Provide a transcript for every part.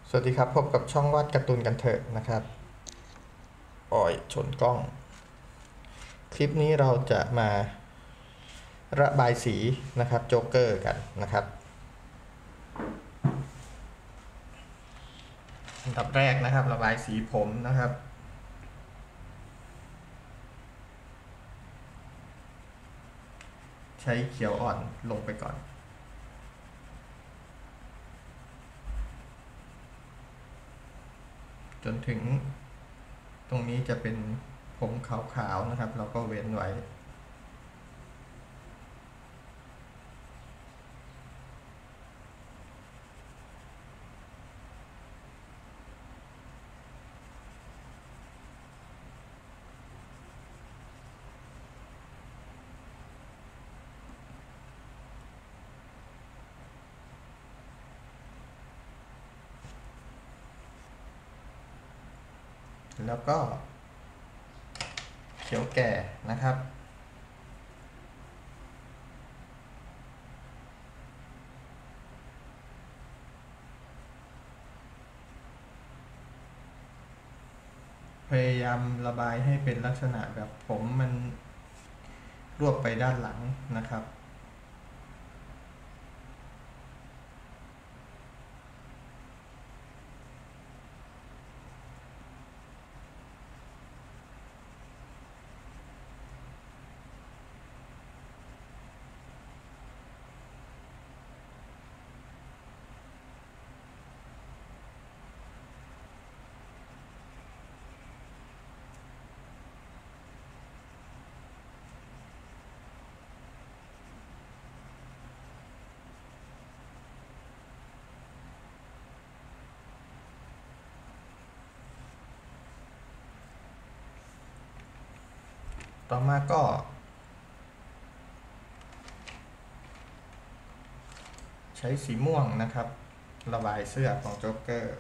สวัสดีครับพบกับช่องวาดการ์ตูนกันเถอะนะครับอ่อยชนกล้องคลิปนี้เราจะมาระบายสีนะครับโจ๊กเกอร์กันนะครับอันดับแรกนะครับระบายสีผมนะครับใช้เขียวอ่อนลงไปก่อนจนถึงตรงนี้จะเป็นผมขาวๆนะครับเราก็เว้นไว้แล้วก็เขียวแก่นะครับพยายามระบายให้เป็นลักษณะแบบผมมันรวบไปด้านหลังนะครับ ต่อมาก็ใช้สีม่วงนะครับระบายเสื้อของโจ๊กเกอร์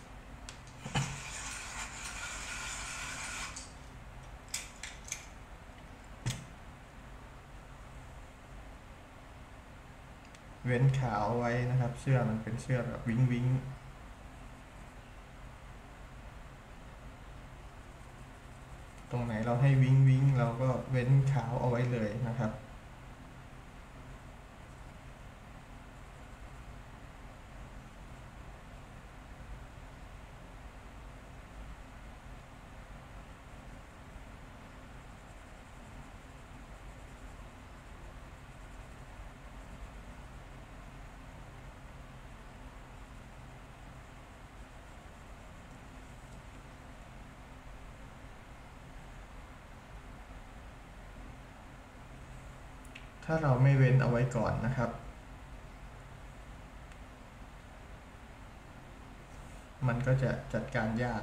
เว้นขาวไว้นะครับเสื้อมันเป็นเสื้อแบบวิ้งวิ้งตรงไหนเราให้วิ้งวิ้งเราก็เว้นขาวเอาไว้เลยนะครับถ้าเราไม่เว้นเอาไว้ก่อนนะครับมันก็จะจัดการยาก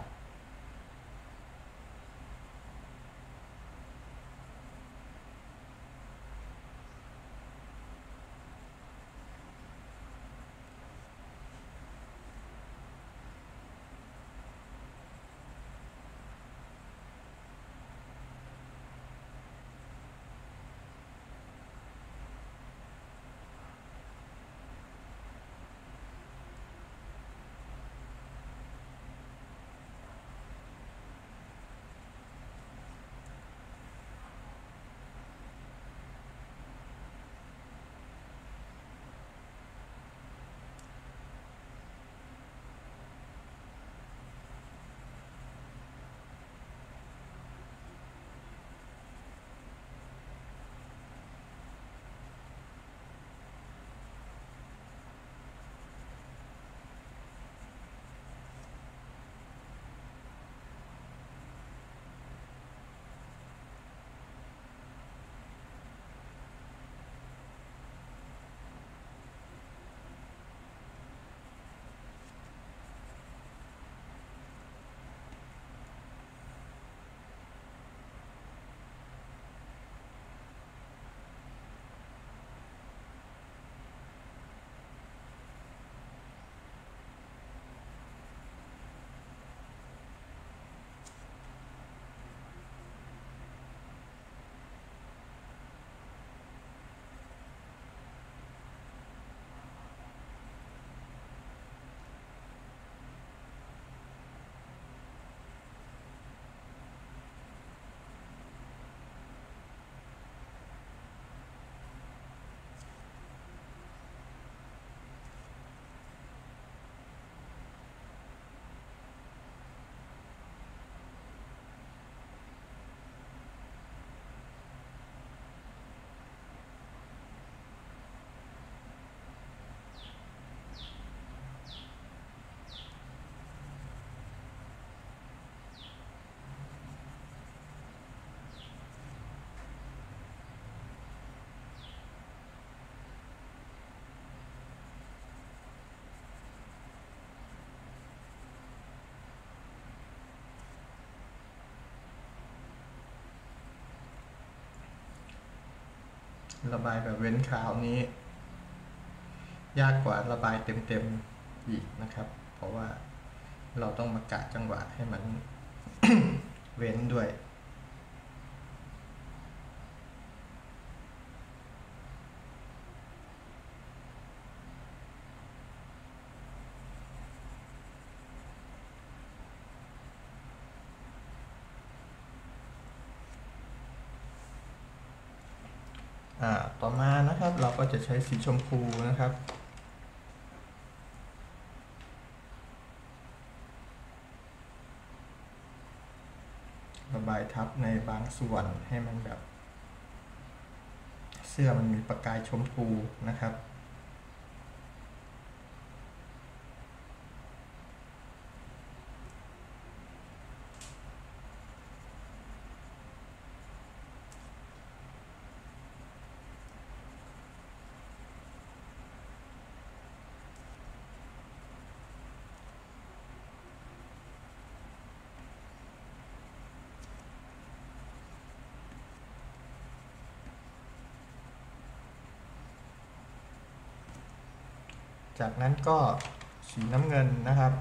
ระบายแบบเว้นขาวนี้ยากกว่าระบายเต็มๆอีกนะครับเพราะว่าเราต้องมากะจังหวะให้มัน เว้นด้วยต่อมานะครับเราก็จะใช้สีชมพูนะครับระบายทับในบางส่วนให้มันแบบเสื้อมันมีประกายชมพูนะครับจากนั้นก็สีน้ำเงินนะครับ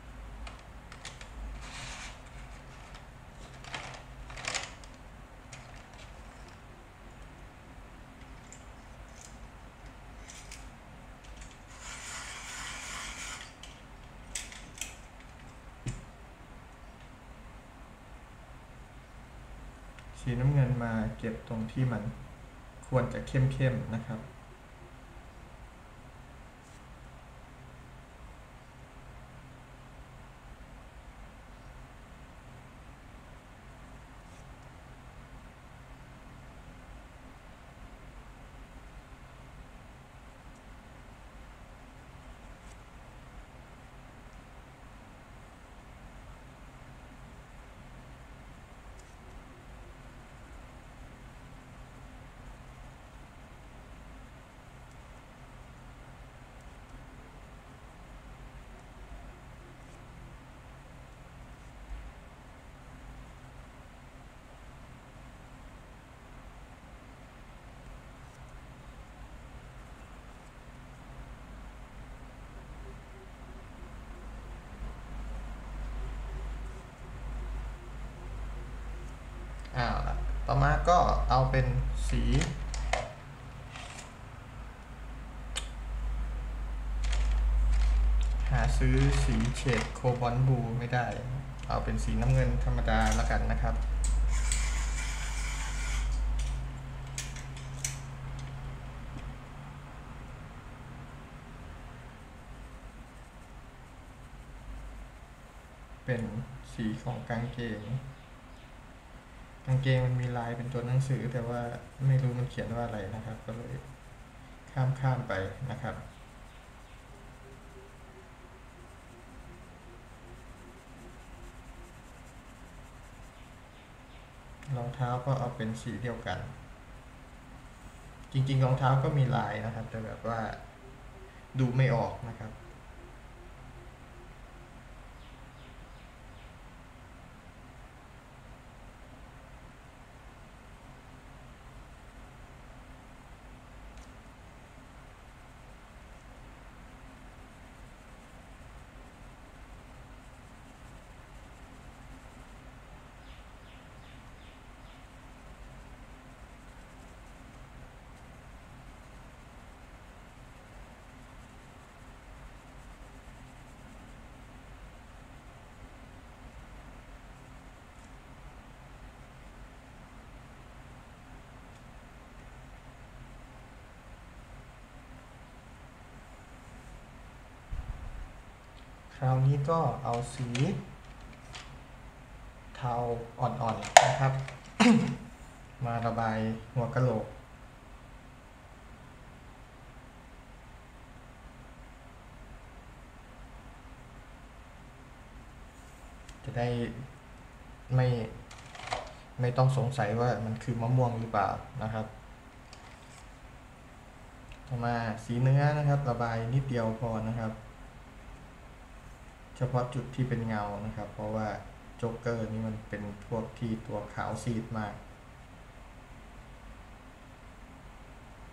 สีน้ำเงินมาเก็บตรงที่มันควรจะเข้มๆนะครับต่อมาก็เอาเป็นสีหาซื้อสีเฉดโคบอลต์บลูไม่ได้เอาเป็นสีน้ำเงินธรรมดาแล้วกันนะครับเป็นสีของกางเกงมันมีลายเป็นตัวหนังสือแต่ว่าไม่รู้มันเขียนว่าอะไรนะครับก็เลยข้ามไปนะครับรองเท้าก็เอาเป็นสีเดียวกันจริงๆรองเท้าก็มีลายนะครับแต่แบบว่าดูไม่ออกนะครับคราวนี้ก็เอาสีเทาอ่อนๆนะครับ มาระบายหัวกะโหลกจะได้ไม่ต้องสงสัยว่ามันคือมะม่วงหรือเปล่านะครับต่อมาสีเนื้อนะครับระบายนิดเดียวพอนะครับเฉพาะจุดที่เป็นเงานะครับเพราะว่าโจ๊กเกอร์นี่มันเป็นพวกที่ตัวขาวซีดมาก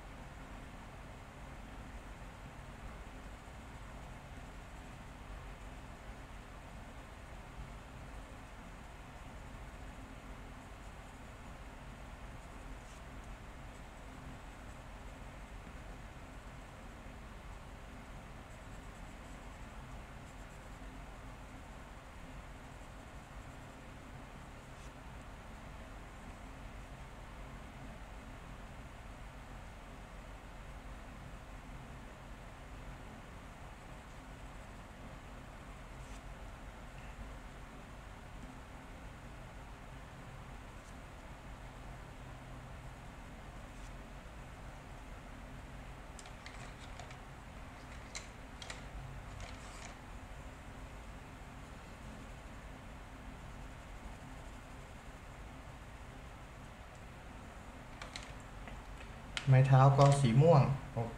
ไม้เท้าก็สีม่วงโอ้โห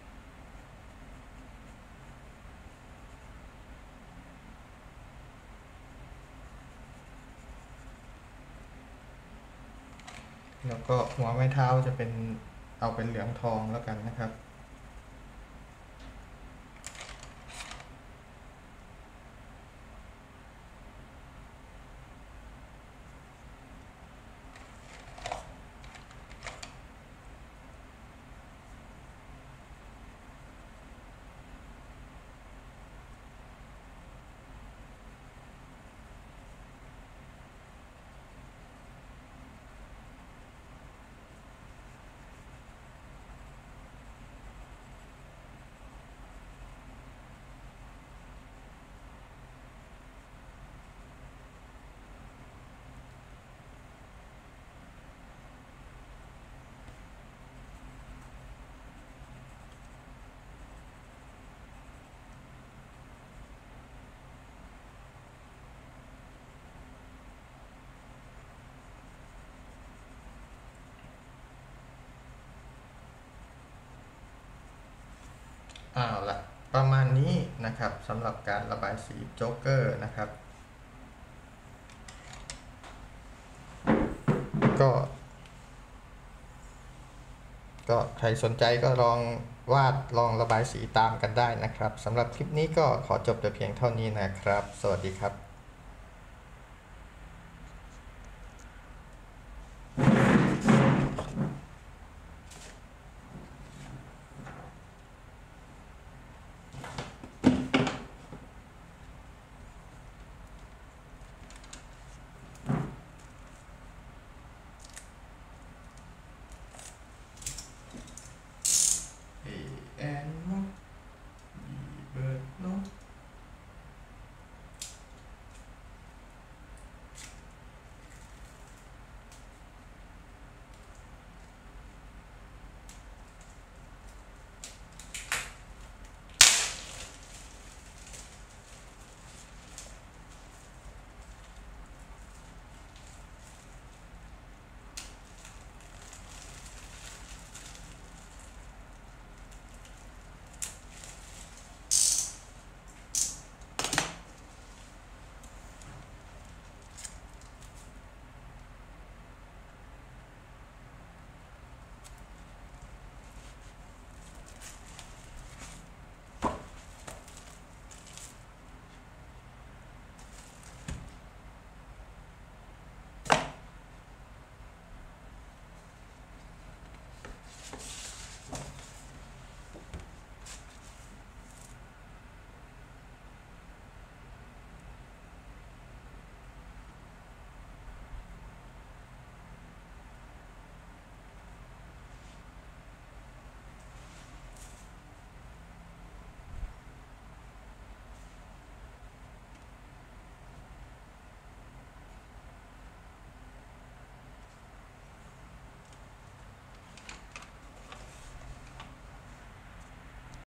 แล้วก็หัวไม้เท้าจะเป็นเอาเป็นเหลืองทองแล้วกันนะครับเอาละประมาณนี้นะครับสำหรับการระบายสีโจ๊กเกอร์นะครับก็ใครสนใจก็ลองวาดลองระบายสีตามกันได้นะครับสำหรับคลิปนี้ก็ขอจบแต่เพียงเท่านี้นะครับสวัสดีครับ